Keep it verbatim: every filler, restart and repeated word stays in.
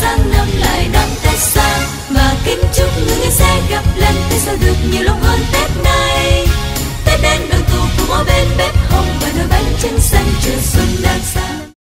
sang năm lại đón Tết sang, và kính chúc người người sẽ gặp lần Tết sao được nhiều lòng hơn Tết.